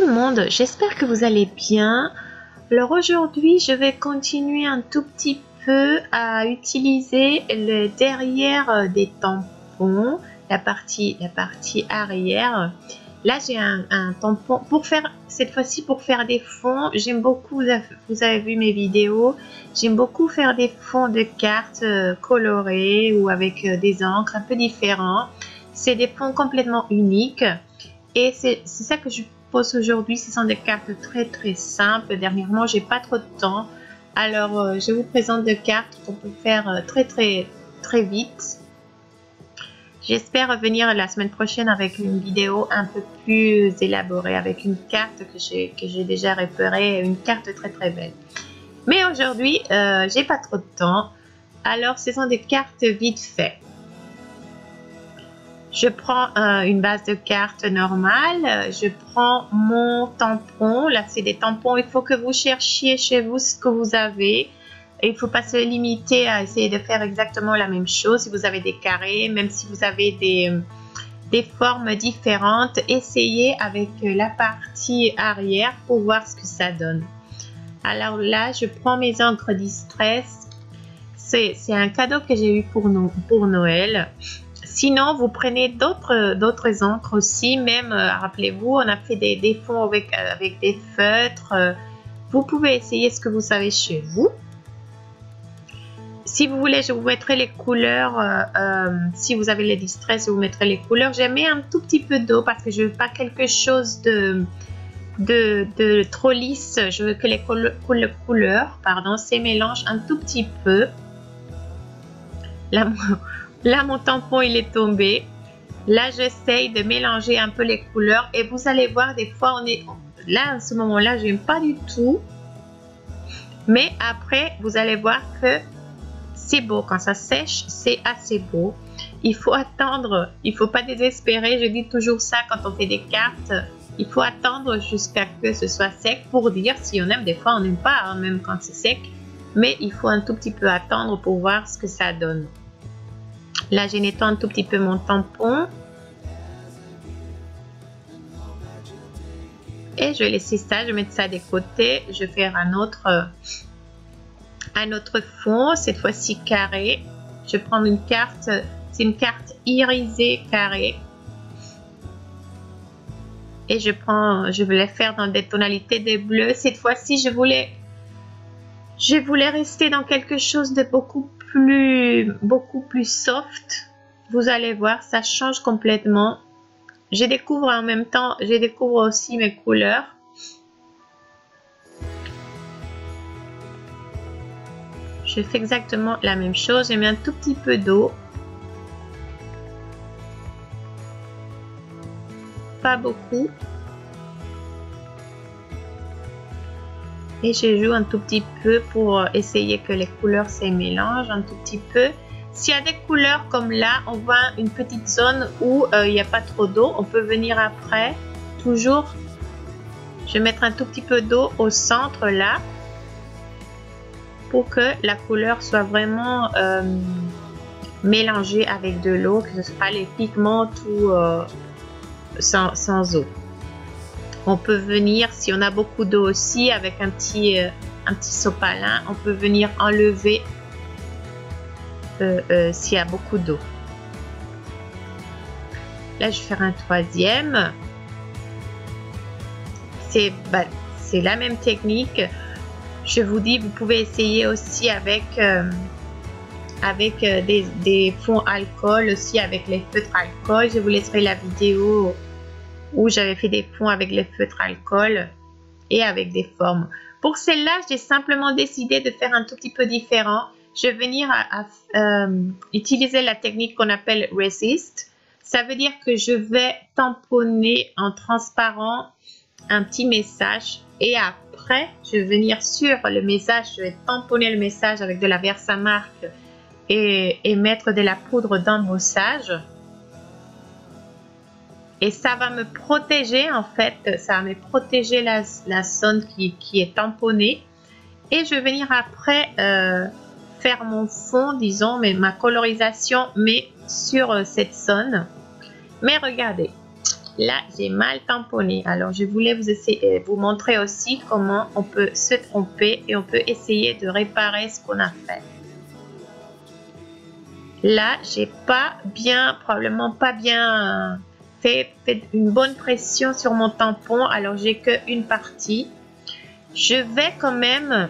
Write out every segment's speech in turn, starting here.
le monde, j'espère que vous allez bien. Alors aujourd'hui, je vais continuer un tout petit peu à utiliser le derrière des tampons, la partie arrière. Là, j'ai un tampon pour faire, cette fois-ci pour faire des fonds. J'aime beaucoup, vous avez vu mes vidéos, j'aime beaucoup faire des fonds de cartes colorés ou avec des encres un peu différents. C'est des fonds complètement uniques et c'est ça que je pose aujourd'hui. Ce sont des cartes très simples. Dernièrement, j'ai pas trop de temps, alors je vous présente des cartes qu'on peut faire très vite. J'espère revenir la semaine prochaine avec une vidéo un peu plus élaborée, avec une carte que j'ai déjà repérée, une carte très belle. Mais aujourd'hui, j'ai pas trop de temps, alors ce sont des cartes vite fait. Je prends une base de cartes normale, je prends mon tampon. Là, c'est des tampons. Il faut que vous cherchiez chez vous ce que vous avez. Il ne faut pas se limiter à essayer de faire exactement la même chose. Si vous avez des carrés, même si vous avez des formes différentes, essayez avec la partie arrière pour voir ce que ça donne. Alors là, je prends mes encres Distress. C'est un cadeau que j'ai eu pour Noël. Sinon, vous prenez d'autres encres aussi. Même, rappelez-vous, on a fait des fonds avec des feutres. Vous pouvez essayer ce que vous savez chez vous. Si vous voulez, je vous mettrai les couleurs. Si vous avez les Distress, je vous mettrai les couleurs. J'ai mis un tout petit peu d'eau parce que je veux pas quelque chose de trop lisse. Je veux que les couleurs, se mélangent un tout petit peu. Là, mon tampon, il est tombé. Là, j'essaye de mélanger un peu les couleurs. Et vous allez voir, des fois, on est... Là, à ce moment-là, je n'aime pas du tout. Mais après, vous allez voir que c'est beau. Quand ça sèche, c'est assez beau. Il faut attendre. Il ne faut pas désespérer. Je dis toujours ça quand on fait des cartes. Il faut attendre jusqu'à ce que ce soit sec pour dire si on aime. Des fois, on n'aime pas, hein, même quand c'est sec. Mais il faut un tout petit peu attendre pour voir ce que ça donne. Là, je nettoie un tout petit peu mon tampon. Et je vais laisser ça, je vais mettre ça de côté. Je vais faire un autre fond, cette fois-ci carré. Je vais prendre une carte, c'est une carte irisée carrée. Et je vais les faire dans des tonalités de bleu. Cette fois-ci, je voulais rester dans quelque chose de beaucoup plus soft. Vous allez voir, ça change complètement. Je découvre en même temps, je découvre aussi mes couleurs. Je fais exactement la même chose. J'ai mis un tout petit peu d'eau. Pas beaucoup. Et je joue un tout petit peu pour essayer que les couleurs se mélangent un tout petit peu. S'il y a des couleurs comme là, on voit une petite zone où il n'y a pas trop d'eau. On peut venir après. Toujours, je vais mettre un tout petit peu d'eau au centre là. Pour que la couleur soit vraiment mélangée avec de l'eau. Que ce soit pas les pigments tout sans eau. On peut venir, si on a beaucoup d'eau aussi, avec un petit sopalin, on peut venir enlever s'il y a beaucoup d'eau. Là, je vais faire un troisième. C'est la même technique. Je vous dis, vous pouvez essayer aussi avec des fonds alcool, aussi avec les feutres alcool. Je vous laisserai la vidéo où j'avais fait des fonds avec les feutres alcool et avec des formes. Pour celle-là, j'ai simplement décidé de faire un tout petit peu différent. Je vais venir utiliser la technique qu'on appelle Resist. Ça veut dire que je vais tamponner en transparent un petit message et après, je vais venir sur le message, je vais tamponner le message avec de la Versamark et mettre de la poudre d'embossage. Et ça va me protéger, en fait, ça va me protéger la zone qui est tamponnée. Et je vais venir après faire mon fond, disons, ma colorisation, mais sur cette zone. Mais regardez, là, j'ai mal tamponné. Alors, je voulais vous montrer aussi comment on peut se tromper et on peut essayer de réparer ce qu'on a fait. Là, j'ai pas bien, probablement pas bien fait une bonne pression sur mon tampon. Alors, j'ai qu'une partie. Je vais quand même,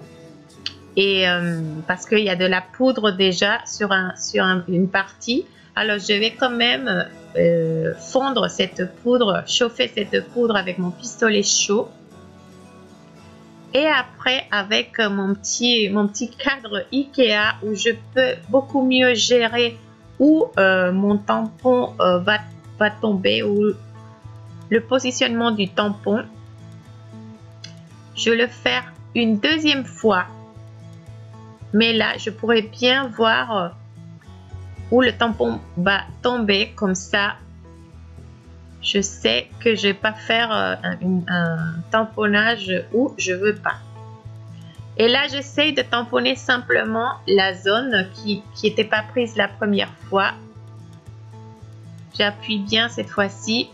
parce qu'il y a de la poudre déjà sur une partie. Alors, je vais quand même fondre cette poudre, chauffer cette poudre avec mon pistolet chaud. Et après, avec mon petit cadre Ikea où je peux beaucoup mieux gérer où mon tampon va tomber, ou le positionnement du tampon, je vais le faire une deuxième fois. Mais là, je pourrais bien voir où le tampon va tomber, comme ça. Je sais que je ne vais pas faire un tamponnage où je ne veux pas. Et là, j'essaye de tamponner simplement la zone qui n'était pas prise la première fois. J'appuie bien cette fois-ci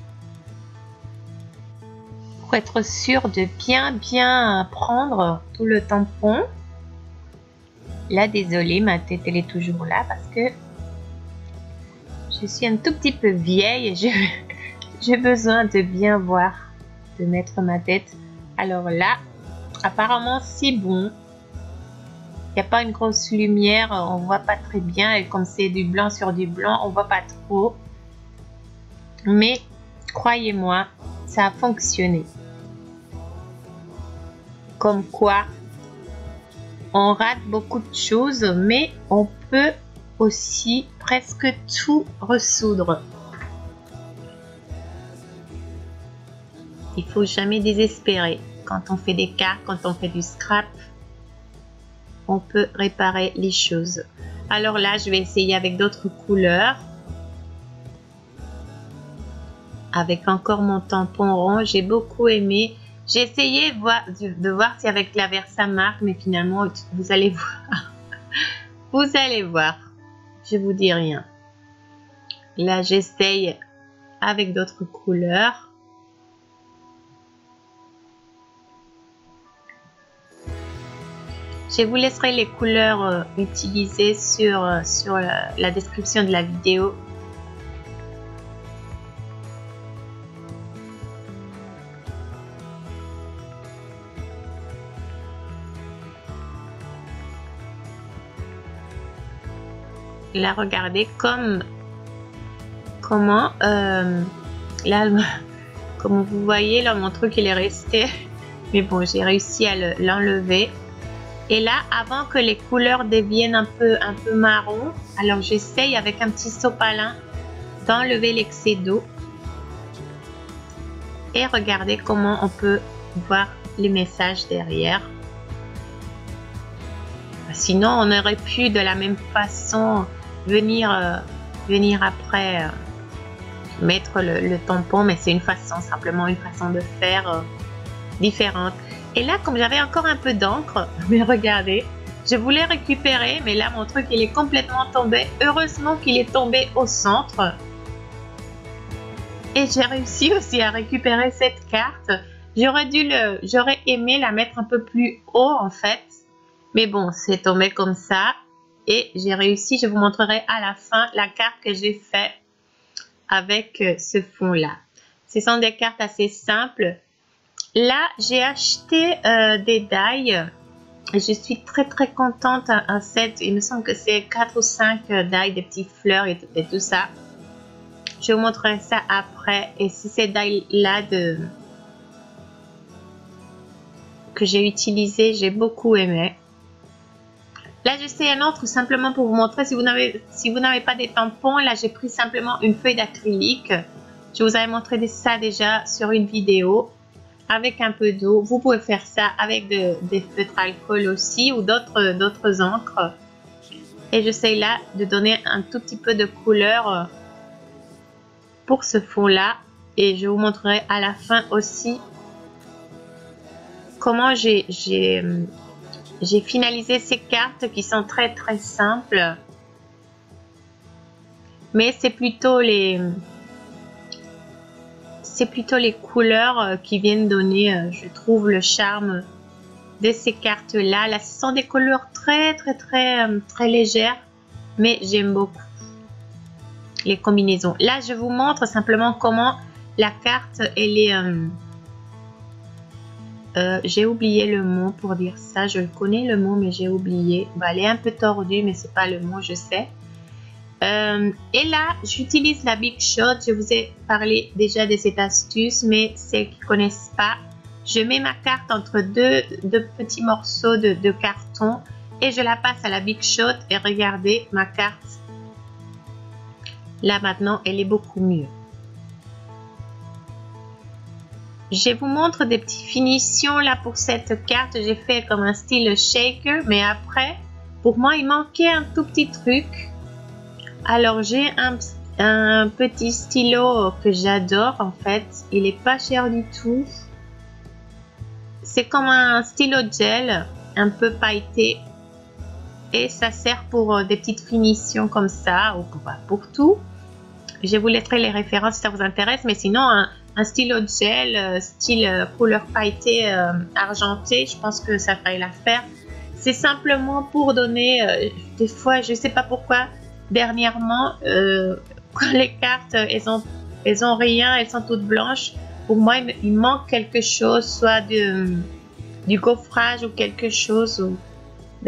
pour être sûr de bien prendre tout le tampon. Là, désolée, ma tête elle est toujours là parce que je suis un tout petit peu vieille et j'ai besoin de bien voir, de mettre ma tête. Alors là, apparemment c'est bon. Il n'y a pas une grosse lumière, on voit pas très bien. Et comme c'est du blanc sur du blanc, on voit pas trop. Mais croyez-moi, ça a fonctionné. Comme quoi, on rate beaucoup de choses, mais on peut aussi presque tout ressoudre. Il faut jamais désespérer. Quand on fait des cartes, quand on fait du scrap, on peut réparer les choses. Alors là, je vais essayer avec d'autres couleurs. Avec encore mon tampon rond, j'ai beaucoup aimé. J'ai essayé de voir si avec la verre ça marque, mais finalement, vous allez voir. Vous allez voir. Je vous dis rien. Là, j'essaye avec d'autres couleurs. Je vous laisserai les couleurs utilisées sur la description de la vidéo. Là, regardez comment là, comme vous voyez, là, mon truc il est resté. Mais bon, j'ai réussi à l'enlever. Et là, avant que les couleurs deviennent un peu marron, alors j'essaye avec un petit sopalin d'enlever l'excès d'eau. Et regardez comment on peut voir les messages derrière. Sinon, on aurait pu de la même façon venir après mettre le tampon, mais c'est une façon, simplement une façon de faire différente. Et là, comme j'avais encore un peu d'encre, mais regardez, je voulais récupérer, mais là, mon truc, il est complètement tombé. Heureusement qu'il est tombé au centre. Et j'ai réussi aussi à récupérer cette carte. J'aurais aimé la mettre un peu plus haut, en fait. Mais bon, c'est tombé comme ça. Et j'ai réussi, je vous montrerai à la fin la carte que j'ai fait avec ce fond-là. Ce sont des cartes assez simples. Là, j'ai acheté des die. Je suis très contente. Un set, il me semble que c'est 4 ou 5 die, des petites fleurs et tout ça. Je vous montrerai ça après. Et si ces die là que j'ai utilisé, j'ai beaucoup aimé. Là, j'essaie un autre simplement pour vous montrer si vous n'avez pas des tampons. Là, j'ai pris simplement une feuille d'acrylique. Je vous avais montré ça déjà sur une vidéo. Avec un peu d'eau, vous pouvez faire ça avec des feutres alcool aussi ou d'autres encres. Et j'essaie là de donner un tout petit peu de couleur pour ce fond là. Et je vous montrerai à la fin aussi comment j'ai finalisé ces cartes qui sont très simples. Mais c'est plutôt c'est plutôt les couleurs qui viennent donner, je trouve, le charme de ces cartes-là. Là, ce sont des couleurs très légères, mais j'aime beaucoup les combinaisons. Là, je vous montre simplement comment la carte, elle est... j'ai oublié le mot pour dire ça. Je le connais le mot, mais j'ai oublié. Bah, elle est un peu tordue, mais c'est pas le mot, je sais. Et là, j'utilise la Big Shot. Je vous ai parlé déjà de cette astuce, mais celles qui ne connaissent pas, je mets ma carte entre deux petits morceaux de carton et je la passe à la Big Shot et regardez ma carte. Là maintenant, elle est beaucoup mieux. Je vous montre des petites finitions là pour cette carte. J'ai fait comme un style shaker, mais après, pour moi, il manquait un tout petit truc. Alors j'ai un petit stylo que j'adore en fait. Il est pas cher du tout. C'est comme un stylo gel, un peu pailleté. Et ça sert pour des petites finitions comme ça, ou pour tout. Je vous laisserai les références si ça vous intéresse. Mais sinon, un stylo gel, style couleur pailletée argentée, je pense que ça ferait l'affaire. C'est simplement pour donner, des fois, je sais pas pourquoi, dernièrement, quand les cartes, elles ont rien, elles sont toutes blanches. Pour moi, il manque quelque chose, soit du gaufrage ou quelque chose, ou des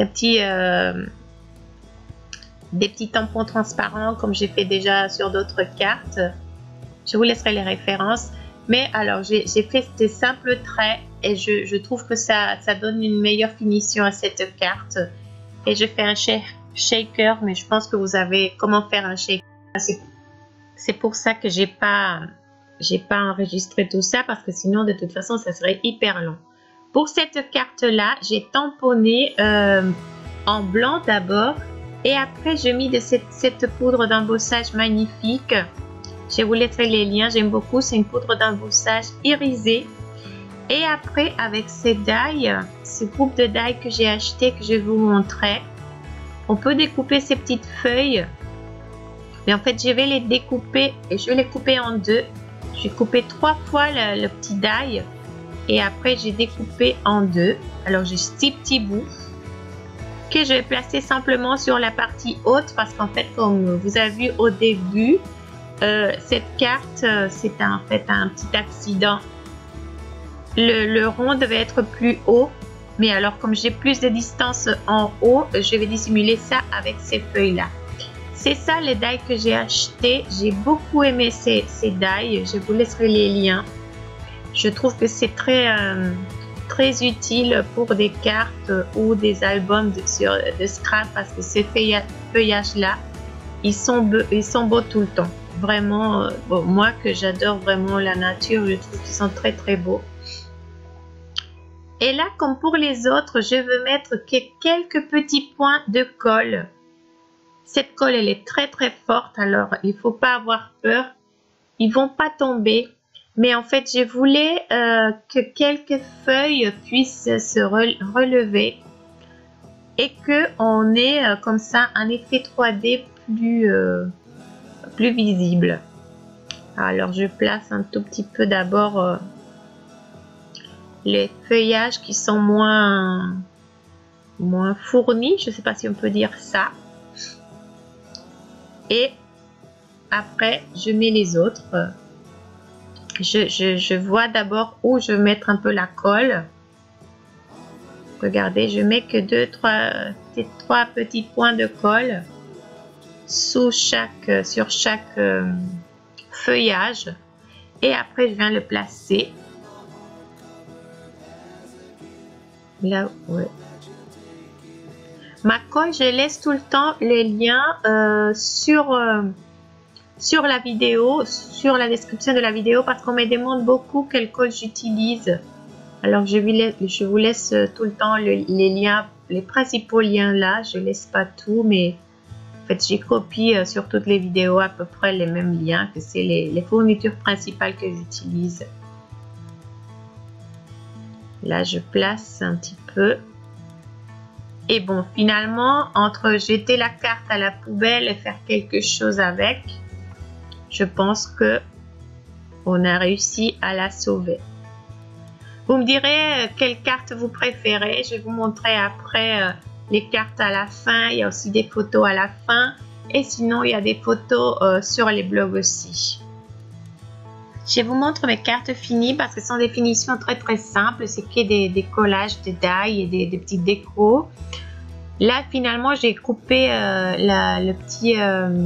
petits tampons transparents comme j'ai fait déjà sur d'autres cartes. Je vous laisserai les références. Mais alors, j'ai fait des simples traits et je trouve que ça donne une meilleure finition à cette carte. Et je fais un shaker, mais je pense que vous savez comment faire un shaker. C'est pour ça que j'ai pas enregistré tout ça, parce que sinon de toute façon ça serait hyper long. Pour cette carte là, j'ai tamponné en blanc d'abord et après j'ai mis de cette poudre d'embossage magnifique. Je vous laisserai les liens, j'aime beaucoup, c'est une poudre d'embossage irisée. Et après avec ces die, ce groupe de die que j'ai acheté, que je vous montrais, on peut découper ces petites feuilles. Mais en fait, je vais les découper et je vais les couper en deux. J'ai coupé 3 fois le petit die et après j'ai découpé en deux. Alors j'ai ces petits bouts que je vais placer simplement sur la partie haute parce qu'en fait, comme vous avez vu au début, cette carte, c'est en fait un petit accident. Le rond devait être plus haut, mais alors comme j'ai plus de distance en haut, je vais dissimuler ça avec ces feuilles-là. C'est ça les die que j'ai acheté. J'ai beaucoup aimé ces die. Je vous laisserai les liens. Je trouve que c'est très utile pour des cartes ou des albums de scrap parce que ces feuillages-là, ils sont beaux tout le temps. Vraiment, bon, moi que j'adore vraiment la nature, je trouve qu'ils sont très beaux. Et là, comme pour les autres, je veux mettre quelques petits points de colle. Cette colle, elle est très forte, alors il ne faut pas avoir peur. Ils ne vont pas tomber. Mais en fait, je voulais que quelques feuilles puissent se relever et qu'on ait comme ça un effet 3D plus visible. Alors, je place un tout petit peu d'abord les feuillages qui sont moins fournis. Je ne sais pas si on peut dire ça. Et après, je mets les autres. Je vois d'abord où je vais mettre un peu la colle. Regardez, je mets que trois petits points de colle sur chaque feuillage. Et après, je viens le placer. Là, ouais. Ma colle, je laisse tout le temps les liens sur la vidéo, sur la description de la vidéo, parce qu'on me demande beaucoup quelle colle j'utilise. Alors je vous laisse tout le temps les liens, les principaux liens là. Je laisse pas tout, mais en fait j'ai copié sur toutes les vidéos à peu près les mêmes liens, que c'est les fournitures principales que j'utilise. Là je place un petit peu. Et bon, finalement, entre jeter la carte à la poubelle et faire quelque chose avec, je pense que on a réussi à la sauver. Vous me direz quelle carte vous préférez. Je vais vous montrer après les cartes à la fin. Il y a aussi des photos à la fin. Et sinon, il y a des photos sur les blogs aussi. Je vous montre mes cartes finies parce que ce sont des finitions très simples. C'est que des collages de die et des petites décos. Là, finalement, j'ai coupé le petit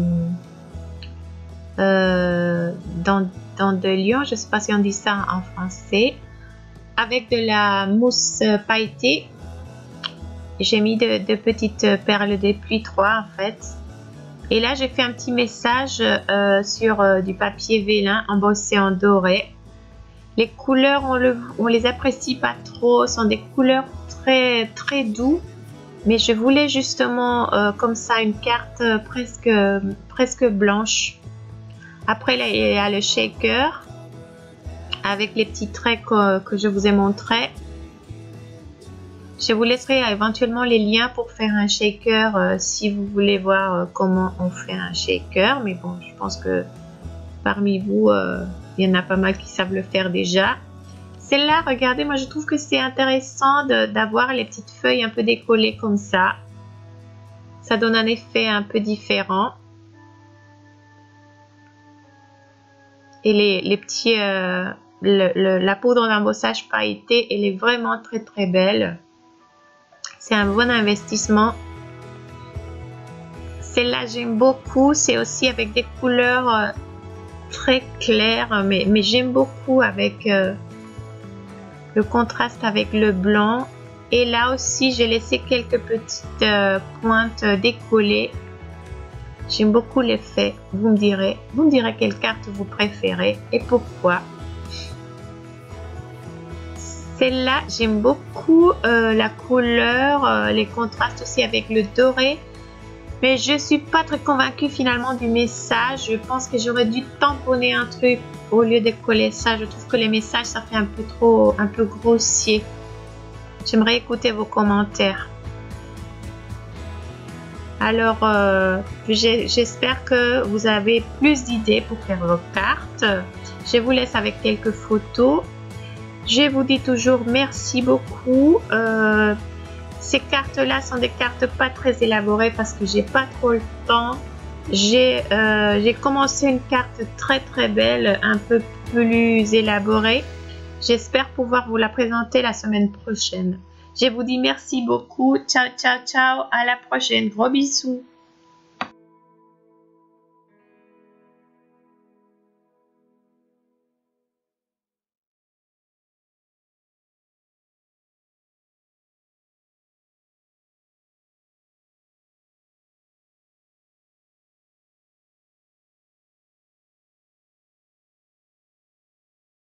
dent de lion. Je ne sais pas si on dit ça en français. Avec de la mousse pailletée. J'ai mis de petites perles de pluie 3 en fait. Et là, j'ai fait un petit message sur du papier vélin embossé en doré. Les couleurs, on les apprécie pas trop. Ce sont des couleurs très doux. Mais je voulais justement comme ça une carte presque blanche. Après, là, il y a le shaker avec les petits traits que je vous ai montrés. Je vous laisserai éventuellement les liens pour faire un shaker si vous voulez voir comment on fait un shaker. Mais bon, je pense que parmi vous, il y en a pas mal qui savent le faire déjà. Celle-là, regardez, moi je trouve que c'est intéressant d'avoir les petites feuilles un peu décollées comme ça. Ça donne un effet un peu différent. Et les petits, la poudre d'embossage pailletée, elle est vraiment très belle. C'est un bon investissement. Celle-là, j'aime beaucoup. C'est aussi avec des couleurs très claires, mais j'aime beaucoup avec le contraste avec le blanc. Et là aussi, j'ai laissé quelques petites pointes décollées. J'aime beaucoup l'effet. Vous me direz quelle carte vous préférez et pourquoi. Celle-là, j'aime beaucoup la couleur, les contrastes aussi avec le doré. Mais je ne suis pas très convaincue finalement du message. Je pense que j'aurais dû tamponner un truc au lieu de coller ça. Je trouve que les messages, ça fait un peu grossier. J'aimerais écouter vos commentaires. Alors, j'espère que vous avez plus d'idées pour faire vos cartes. Je vous laisse avec quelques photos. Je vous dis toujours merci beaucoup. Ces cartes-là sont des cartes pas très élaborées parce que j'ai pas trop le temps. J'ai commencé une carte très belle, un peu plus élaborée. J'espère pouvoir vous la présenter la semaine prochaine. Je vous dis merci beaucoup. Ciao, à la prochaine. Gros bisous.